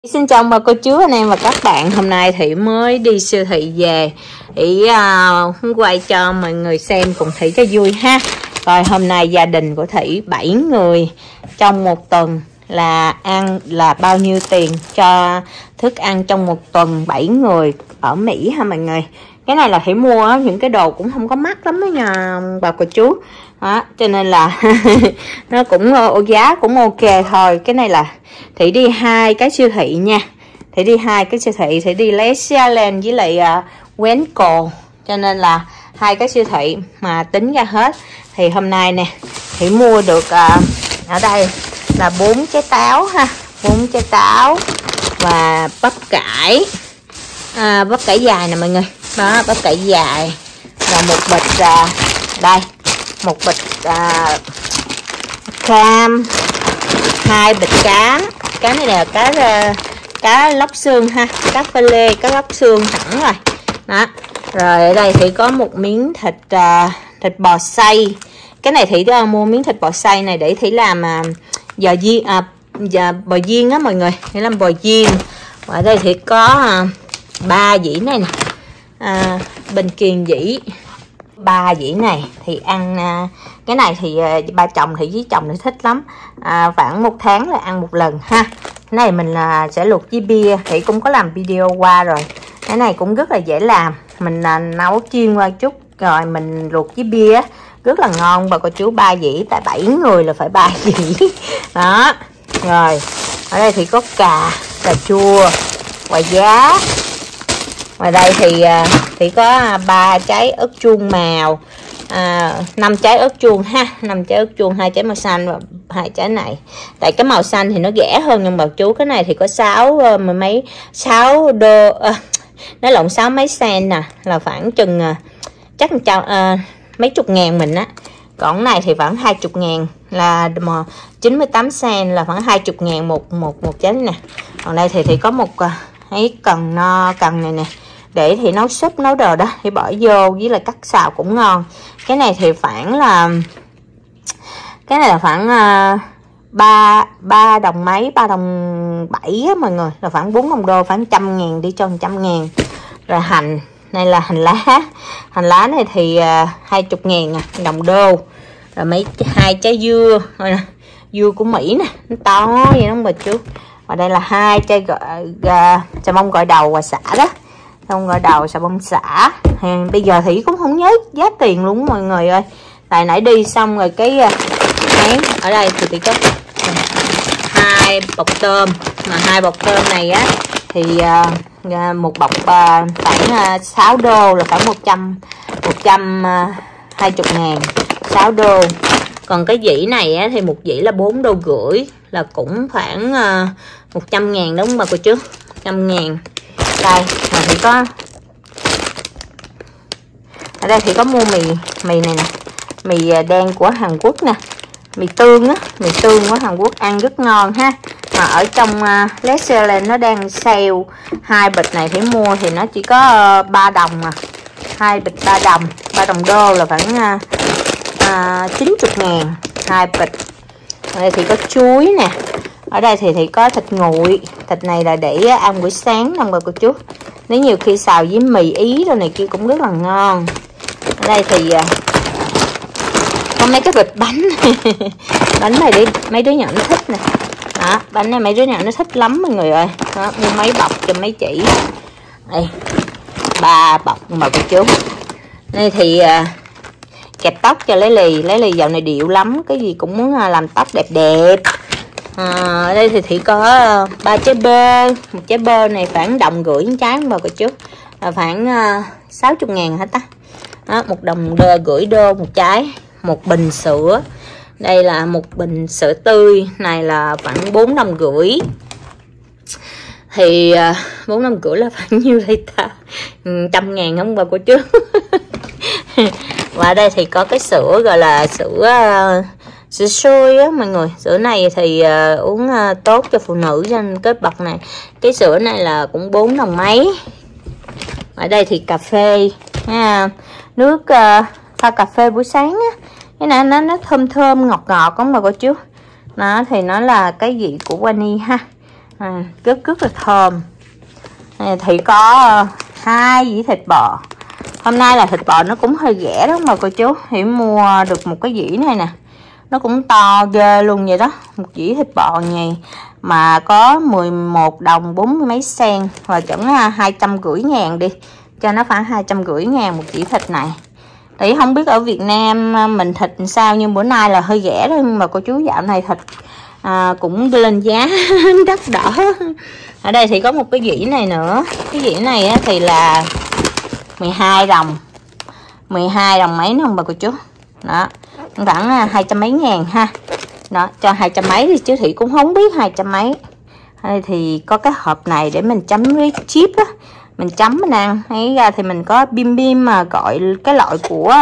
Xin chào bà cô chú anh em và các bạn. Hôm nay Thị mới đi siêu thị về. Thị quay cho mọi người xem cùng Thị cho vui ha. Rồi hôm nay gia đình của Thị 7 người trong một tuần là ăn là bao nhiêu tiền cho thức ăn trong một tuần 7 người ở Mỹ ha mọi người. Cái này là Thị mua những cái đồ cũng không có mắc lắm đó nha bà cô chú. Đó, cho nên là nó cũng giá cũng ok thôi. Cái này là Thị đi 2 cái siêu thị nha. Thị đi 2 cái siêu thị, Thị đi Leisure với lại Wenco, cho nên là 2 cái siêu thị mà tính ra hết. Thì hôm nay nè Thị mua được ở đây là 4 trái táo ha, 4 trái táo và bắp cải, bắp cải dài nè mọi người. Đó, bắp cải dài và một bịch đây, một bịch cam, 2 bịch cá. Cá này là cá lóc xương ha, cá pha lê, cá lóc xương sẵn rồi. Đó. Rồi ở đây thì có một miếng thịt bò xay. Cái này Thị mua miếng thịt bò xay này để Thị làm bò viên á mọi người, để làm bò viên. Và ở đây thì có 3 dĩ này nè. Bên kiềng dĩ 3 dĩ này thì ăn cái này thì ba chồng thì với chồng thì thích lắm, khoảng 1 tháng là ăn một lần ha. Cái này mình sẽ luộc với bia, thì cũng có làm video qua rồi. Cái này cũng rất là dễ làm, mình nấu chiên qua chút rồi mình luộc với bia rất là ngon bà cô chú. 3 dĩ tại 7 người là phải 3 dĩ đó. Rồi ở đây thì có cà chua, quả giá. Ngoài đây thì có 3 trái ớt chuông màu, 5 trái ớt chuông ha, 5 trái ớt chuông, 2 trái màu xanh và 2 trái này. Tại cái màu xanh thì nó rẻ hơn nhưng bà chú, cái này thì có 6 đô, nó lộn 6 mấy sen nè, là khoảng chừng chắc mấy chục ngàn mình á. Còn này thì khoảng 20 ngàn, là 98 sen, là khoảng 20 ngàn một trái nè. Còn đây thì có một cái cần này nè, để thì nấu súp nấu đồ đó thì bỏ vô, với là cắt xào cũng ngon. Cái này thì khoảng là khoảng 3 đồng mấy, 3 đồng 7 á mọi người, là khoảng 4 đồng đô, khoảng 100 ngàn đi cho 100 ngàn. Rồi hành này là hành lá này thì 20 ngàn đồng đô. Rồi mấy 2 trái dưa dưa của Mỹ nè, nó to vậy đó bà chú. Và đây là 2 chai xà bông gội đầu và xả đó, không gọi đầu xà bông xả. Bây giờ Thị cũng không nhớ giá tiền luôn mọi người ơi, tại nãy đi xong rồi cái ở đây thì có 2 bọc tôm, mà 2 bọc tôm này á thì một bọc khoảng 6 đô, là khoảng 120 ngàn, 6 đô. Còn cái dĩ này á, thì một dĩ là 4,5 đô, là cũng khoảng 100 ngàn đúng không bà cô chú, 100 ngàn. Đây mà thì có ở đây thì có mua mì này nè, mì đen của Hàn Quốc nè, mì tương á, mì tương của Hàn Quốc ăn rất ngon ha. Mà ở trong Leisure nó đang sale, 2 bịch này thì mua thì nó chỉ có 3 đồng mà, 2 bịch 3 đồng đô, là khoảng 90 ngàn 2 bịch. Ở đây thì có chuối nè. Ở đây thì có thịt nguội, thịt này là để ăn buổi sáng nè bà cô chú. Nếu nhiều khi xào với mì Ý rồi này kia cũng rất là ngon. Ở đây thì có mấy cái bịch bánh bánh này đi mấy đứa nhỏ nó thích nè. Đó, bánh này mấy đứa nhỏ nó thích lắm mọi người ơi. Đó, mua mấy bọc cho mấy chị. Đây 3 bọc mà cô chú. Đây thì kẹp tóc cho lấy lì dạo này điệu lắm, cái gì cũng muốn làm tóc đẹp đẹp. Ở đây thì có 3 trái bơ, một trái bơ này khoảng 1,5 đồng trái mà cô chú, là khoảng 60 ngàn hả ta. Đó, 1,5 đô một trái. Một bình sữa, đây là một bình sữa tươi này là khoảng 4,5 đồng. Thì 4,5 đồng là bao nhiêu đây ta, 100 ngàn không bà cô chú. Và ở đây thì có cái sữa gọi là sữa sôi á mọi người. Sữa này thì uống tốt cho phụ nữ, cho nên cái bọc này, cái sữa này là cũng 4 đồng mấy. Ở đây thì cà phê ha, nước pha cà phê buổi sáng á, cái này nó thơm ngọt không mà cô chú. Nó thì nó là cái vị của Vani ha. rất là thơm. Thì có 2 dĩa thịt bò. Hôm nay là thịt bò nó cũng hơi rẻ đó mà cô chú. Thì mua được một cái dĩa này nè, nó cũng to ghê luôn vậy đó. Một dĩa thịt bò nhì mà có 11 đồng 40 mấy sen, và chẳng 250.000 đi, cho nó khoảng 250.000 một dĩa thịt này. Thì không biết ở Việt Nam mình thịt sao, nhưng bữa nay là hơi rẻ đó. Nhưng mà cô chú dạo này thịt cũng lên giá đắt đỏ. Ở đây thì có một cái dĩa này nữa. Cái dĩa này thì là 12 đồng 12 đồng mấy nữa không bà cô chú. Đó, khoảng 200 mấy ngàn ha. Đó, cho 200 mấy đi chứ Thị cũng không biết 200 mấy. Đây thì có cái hộp này để mình chấm với chip á, mình chấm mình ăn. Hay ra thì mình có bim bim mà gọi cái loại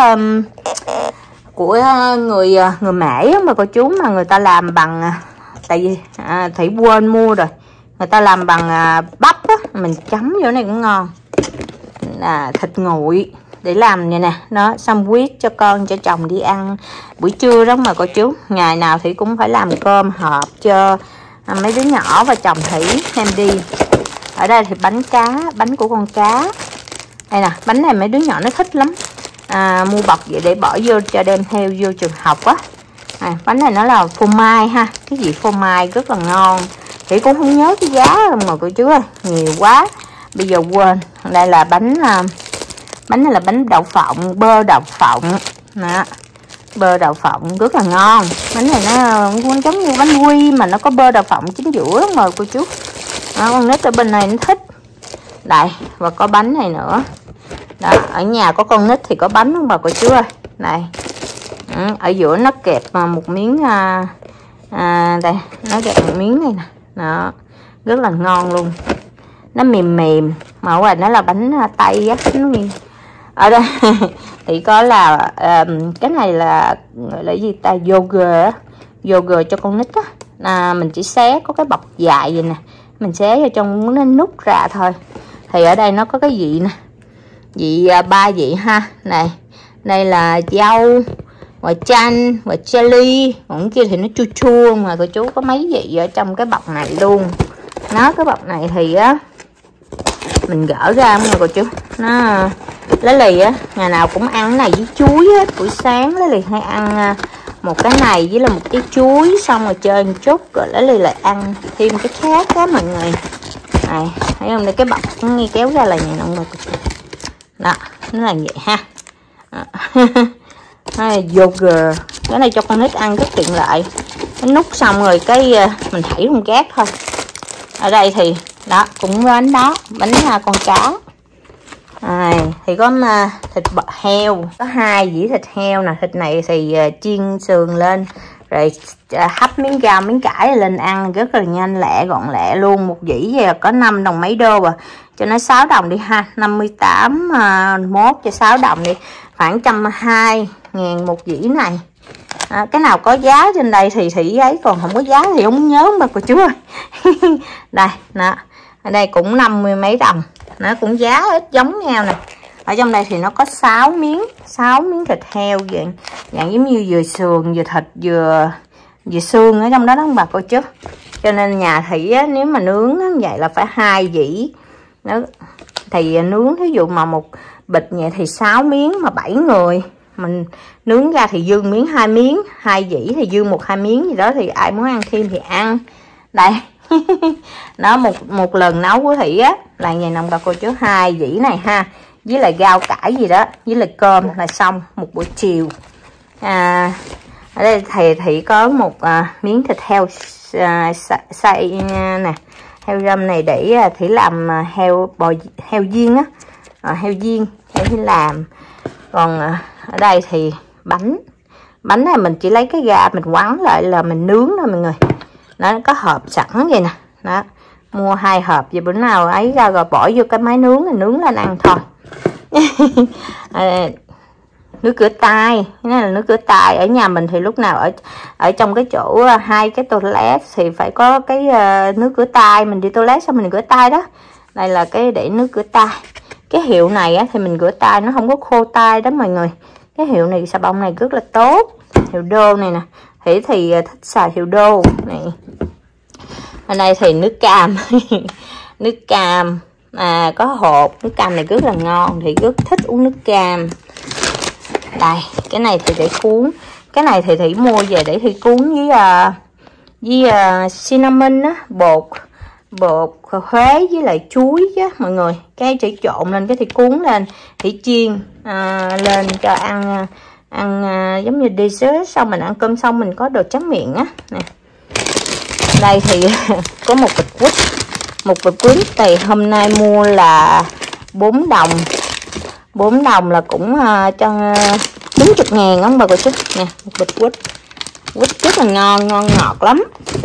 của người Mễ mà cô chú, mà người ta làm bằng tại vì Thị quên mua rồi, người ta làm bằng bắp á, mình chấm vô này cũng ngon. Thịt nguội để làm vậy nè, nó sandwich cho con cho chồng đi ăn buổi trưa đó mà cô chú. Ngày nào Thị cũng phải làm cơm hộp cho mấy đứa nhỏ và chồng Thị đem đi. Ở đây thì bánh cá, bánh của con cá đây nè. Bánh này mấy đứa nhỏ nó thích lắm, mua bọc vậy để bỏ vô cho đem theo vô trường học á. Bánh này nó là phô mai ha, cái gì phô mai rất là ngon. Thị cũng không nhớ cái giá mà cô chú ơi, nhiều quá bây giờ quên. Đây là bánh này là bánh đậu phộng, bơ đậu phộng nè, bơ đậu phộng rất là ngon. Bánh này nó cũng giống như bánh quy mà nó có bơ đậu phộng chính giữa mà cô chú. Con nít ở bên này nó thích. Đây, và có bánh này nữa. Đó, ở nhà có con nít thì có bánh không bà cô chú ơi. Đây, ở giữa nó kẹp một miếng đây, nó kẹp một miếng này nè. Đó, rất là ngon luôn. Nó mềm mềm, mà ở ngoài nó là bánh tây á, nó nghiêng. Ở đây thì có là cái này là gọi là gì ta, yogurt, yogurt cho con nít á. Mình chỉ xé có cái bọc dài vậy nè, mình xé vào trong nó nút ra thôi. Thì ở đây nó có cái vị nè, vị 3 vị ha. Này, đây là dâu và chanh và jelly, còn kia thì nó chua chua mà cô chú. Có mấy vị ở trong cái bọc này luôn. Nó cái bọc này thì á mình gỡ ra không nha cô chú. Nó lá lì á, ngày nào cũng ăn cái này với chuối á. Buổi sáng lá lì hay ăn một cái này với là một cái chuối, xong rồi chơi một chút rồi lá lì lại ăn thêm cái khác á mọi người. Này, thấy không, đây cái bọc nghe kéo ra là vậy nè mọi người. Đó, nó là vậy ha. Yogurt, cái này cho con nít ăn rất tiện lợi. Nó nút xong rồi cái mình thảy không cát thôi. Ở đây thì đó cũng bánh đó, bánh con cá. Thì có thịt heo, có 2 dĩa thịt heo nè. Thịt này thì chiên sườn lên rồi hấp miếng rau miếng cải lên ăn rất là nhanh lẹ, gọn lẹ luôn. Một dĩa vậy là có 5 đồng mấy đô à, cho nó 6 đồng đi ha, 58 mốt cho 6 đồng đi, khoảng 120.000 một dĩa này. Cái nào có giá trên đây thì Thị ấy, còn không có giá thì không nhớ mà cô chú ơi. Đây nè, ở đây cũng 50 mấy đồng, nó cũng giá ít giống nhau nè. Ở trong đây thì nó có 6 miếng thịt heo dạng giống như vừa sườn vừa thịt vừa xương ở trong đó đó bà cô chú. Cho nên nhà Thị á, nếu mà nướng á, vậy là phải 2 dĩ. Thì nướng ví dụ mà một bịch vậy thì 6 miếng mà 7 người, mình nướng ra thì dư miếng 2 miếng, 2 dĩ thì dư 1-2 miếng gì đó, thì ai muốn ăn thêm thì ăn. Đây. Đó, một lần nấu của Thị á là ngày nồng bà cô chú, 2 dĩ này ha, với lại rau cải gì đó, với lại cơm là xong một buổi chiều. Ở đây thầy Thị có một miếng thịt heo xay nè, heo răm này để Thị làm heo viên á, heo viên để Thị làm. Còn ở đây thì bánh này mình chỉ lấy cái gà mình quắn lại là mình nướng thôi mọi người. Nó có hộp sẵn vậy nè. Đó, mua 2 hộp vậy bữa nào ấy ra rồi bỏ vô cái máy nướng rồi nướng lên ăn thôi. Nước rửa tay, cái này là nước rửa tay. Ở nhà mình thì lúc nào ở trong cái chỗ 2 cái toilet thì phải có cái nước rửa tay, mình đi toilet xong mình rửa tay đó. Đây là cái để nước rửa tay. Cái hiệu này á, thì mình rửa tay nó không có khô tay đó mọi người. Cái hiệu này, xà bông này rất là tốt. Hiệu đô này nè, thì thích xài hiệu đô này. Ở đây thì nước cam. Nước cam có hộp. Nước cam này rất là ngon, thì rất thích uống nước cam. Đây, cái này thì để cuốn. Cái này thì Thủy mua về để Thủy cuốn với cinnamon á, bột Huế với lại chuối chứ mọi người. Cái Thủy trộn lên, cái Thủy cuốn lên, Thủy chiên lên cho ăn giống như dessert. Sau mình ăn cơm xong mình có đồ tráng miệng á nè. Đây thì có một bịch quýt. Một bịch quýt thì hôm nay mua là 4 đồng. 4 đồng là cũng cho 90.000 ông bà cô chú nè. Một bịch quýt. Quýt rất là ngon ngọt lắm.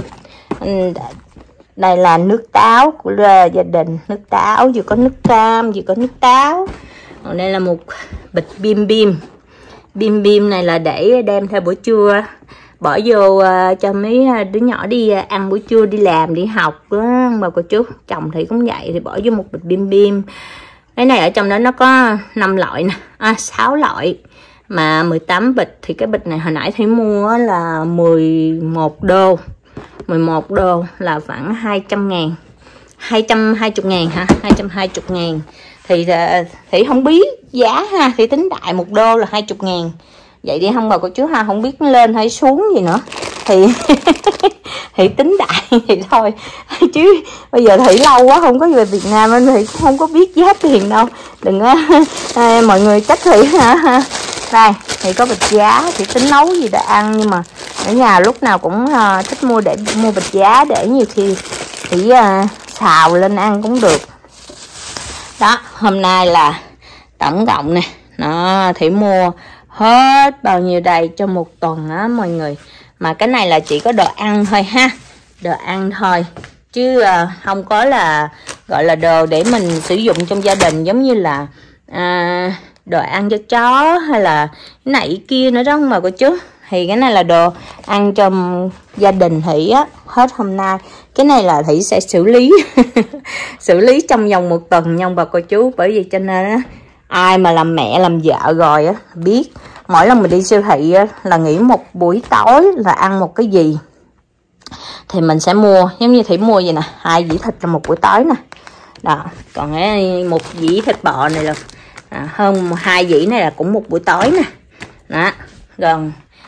Đây là nước táo của gia đình. Nước táo vừa có nước cam vừa có nước táo. Còn đây là một bịch bim bim. Bim bim này là để đem theo buổi trưa, bỏ vô cho mấy đứa nhỏ đi ăn buổi trưa, đi làm đi học đó bà cô chú. Chồng thì cũng vậy, thì bỏ vô một bịch bim bim. Cái này ở trong đó nó có 5 loại nè, 6 loại mà 18 bịch. Thì cái bịch này hồi nãy Thủy mua là 11 đô. 11 đô là khoảng 200.000, 220.000 hả, 220.000. Thì Thủy không biết giá ha, thì tính đại 1 đô là 20.000. Vậy đi không bà cô chú ha, không biết lên hay xuống gì nữa. Thì Thủy tính đại vậy thôi. Chứ bây giờ Thủy lâu quá không có về Việt Nam nên Thủy cũng không có biết giá tiền đâu. Đừng mọi người trách Thủy hả. Đây, thì có bịch giá, thì tính nấu gì để ăn, nhưng mà ở nhà lúc nào cũng thích mua bịch giá để nhiều khi thì xào lên ăn cũng được. Đó, hôm nay là tổng cộng nè, nó Thủy mua hết bao nhiêu đây cho một tuần á mọi người. Mà cái này là chỉ có đồ ăn thôi ha, đồ ăn thôi, chứ không có là gọi là đồ để mình sử dụng trong gia đình, giống như là đồ ăn cho chó hay là cái này kia nữa đó mà cô chú. Thì cái này là đồ ăn cho gia đình Thủy á, hết hôm nay. Cái này là Thủy sẽ xử lý xử lý trong vòng 1 tuần nha bà cô chú. Bởi vì cho nên á, ai mà làm mẹ làm vợ rồi á biết, mỗi lần mình đi siêu thị á, là nghỉ một buổi tối là ăn một cái gì thì mình sẽ mua. Giống như Thủy mua vậy nè, 2 dĩa thịt là một buổi tối nè. Đó, còn một dĩa thịt bò này là hơn 2 dĩa này là cũng một buổi tối nè. Đó, gần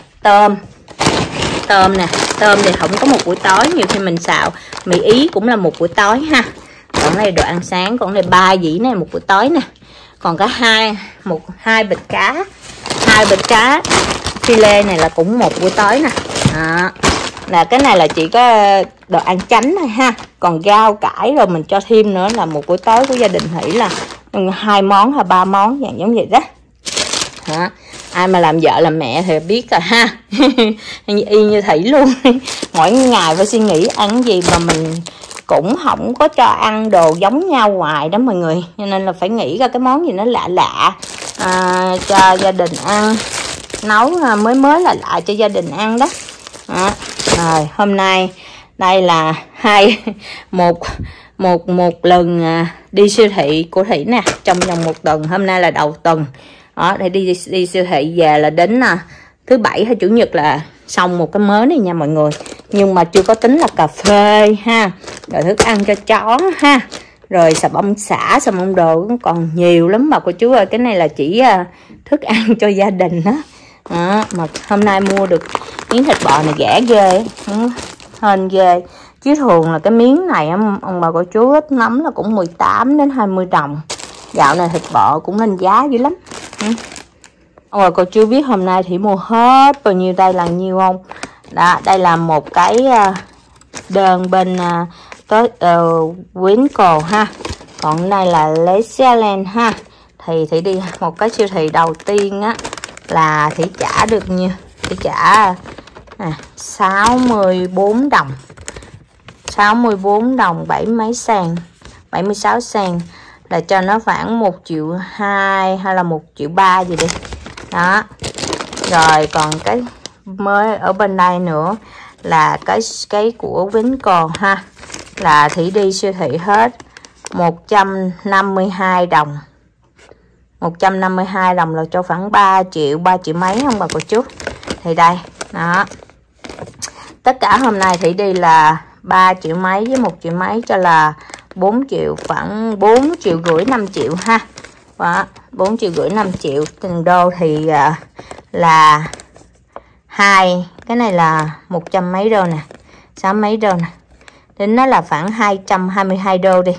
tôm nè, tôm thì không có một buổi tối, nhiều khi mình xào mì Ý cũng là một buổi tối ha. Còn này đồ ăn sáng, còn này 3 dĩa này một buổi tối nè. Còn có hai bịch cá, 2 bịch cá filet này là cũng một buổi tối nè. Đó, là cái này là chỉ có đồ ăn chánh thôi ha. Còn rau cải rồi mình cho thêm nữa là một buổi tối của gia đình Thủy là 2 món hay 3 món dạng giống vậy đó. Đó, ai mà làm vợ làm mẹ thì biết rồi ha. Y như Thủy luôn. Mỗi ngày phải suy nghĩ ăn gì, mà mình cũng không có cho ăn đồ giống nhau hoài đó mọi người, cho nên là phải nghĩ ra cái món gì nó lạ lạ cho gia đình ăn, nấu mới lạ cho gia đình ăn đó. Rồi hôm nay đây là một lần đi siêu thị của Thủy nè, trong vòng 1 tuần. Hôm nay là đầu tuần đó, để đi siêu thị về là đến thứ Bảy hay Chủ nhật là xong một cái mớ này nha mọi người. Nhưng mà chưa có tính là cà phê ha, rồi thức ăn cho chó ha, rồi xà bông xả, xà bông đồ cũng còn nhiều lắm bà cô chú ơi. Cái này là chỉ thức ăn cho gia đình đó. Mà hôm nay mua được miếng thịt bò này rẻ ghê, hên ghê. Chứ thường là cái miếng này ông bà cô chú ít nắm là cũng 18 đến 20 đồng. Dạo này thịt bò cũng lên giá dữ lắm. Ông bà cô chú biết hôm nay thì mua hết bao nhiêu đây là nhiêu không? Đó, đây là một cái đơn bên Winkle ha. Còn đây là Leisure ha. Thì đi một cái siêu thị đầu tiên á là Thủy trả được nhiêu? Thủy trả 64 đồng. 64 đồng 7 mấy sen, 76 sen, là cho nó khoảng 1,2 triệu hay là 1,3 triệu gì đi. Đó. Rồi còn cái mới ở bên đây nữa là cái của Winkle ha, là Thủy đi siêu thị hết 152 đồng. 152 đồng là cho khoảng 3 triệu mấy không bà cô chú. Thì đây, đó. Tất cả hôm nay Thủy đi là 3 triệu mấy với 1 triệu mấy cho là 4 triệu, khoảng 4 triệu rưỡi 5 triệu ha. Đó, 4 triệu rưỡi 5 triệu. Tiền đô thì là cái này là 100 mấy đô nè, 6 mấy đô nè. Đến nó là khoảng 222 đô đi.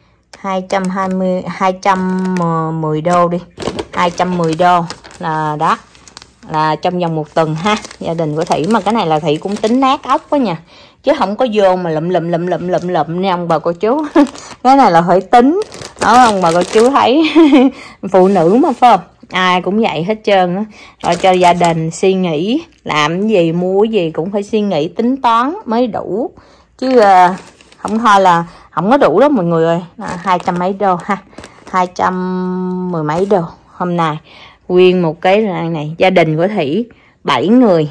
210 đô đi. 210 đô là đó. Là trong vòng 1 tuần ha. Gia đình của Thủy, mà cái này là Thủy cũng tính nát ốc quá nha, chứ không có vô mà lụm nha ông bà cô chú. Cái này là phải tính đó, ông bà cô chú thấy. Phụ nữ mà phải không, ai cũng vậy hết trơn á. Rồi cho gia đình suy nghĩ làm cái gì, mua cái gì cũng phải suy nghĩ tính toán mới đủ, chứ không thôi là không có đủ đó mọi người ơi. 200 mấy đô ha, 210 mấy đô. Hôm nay nguyên một cái này gia đình của Thủy 7 người.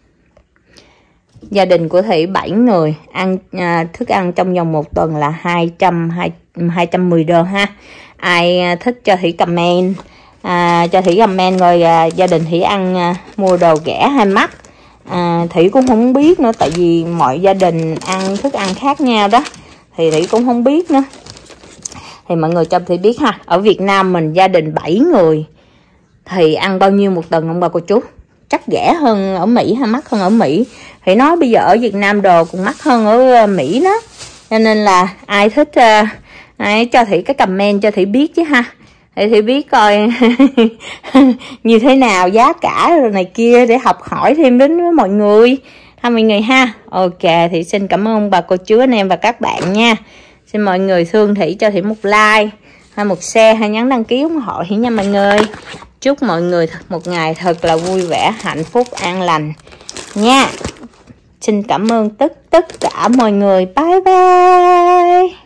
Gia đình của Thủy 7 người ăn thức ăn trong vòng 1 tuần là 210 đô ha. Ai thích cho Thủy comment, cho Thủy comment rồi gia đình Thủy ăn mua đồ rẻ hay mắc. Thủy cũng không biết nữa, tại vì mọi gia đình ăn thức ăn khác nhau đó, thì Thủy cũng không biết nữa. Thì mọi người cho Thủy biết ha, ở Việt Nam mình gia đình 7 người thì ăn bao nhiêu 1 tuần ông bà cô chú? Chắc rẻ hơn ở Mỹ hay mắc hơn ở Mỹ? Thì nói bây giờ ở Việt Nam đồ cũng mắc hơn ở Mỹ đó. Cho nên là ai thích ai cho Thủy cái comment cho Thủy biết chứ ha. Để Thủy biết coi như thế nào, giá cả rồi này kia, để học hỏi thêm đến với mọi người ha mọi người ha. Ok, thì xin cảm ơn bà cô chú anh em và các bạn nha. Xin mọi người thương Thủy cho Thủy một like hay một share hay nhấn đăng ký ủng hộ Thủy nha mọi người. Chúc mọi người một ngày thật là vui vẻ, hạnh phúc, an lành nha. Xin cảm ơn tất cả mọi người. Bye bye.